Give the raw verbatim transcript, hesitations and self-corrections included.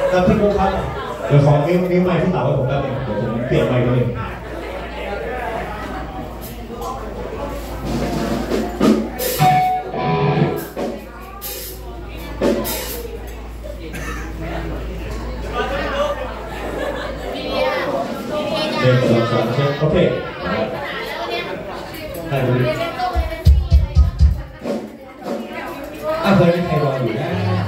แล้วพี่กุ๊กครับเดี๋ยวขอนิ้วนิ้วไม้ที่เต๋าให้ผมแป๊บนึงเดี๋ยวผมเปลี่ยนไมค์ตัวเองเดี๋ยวสองสองเช็คโอเคได้เลยอ่ะเคยมีใครรออยู่นะ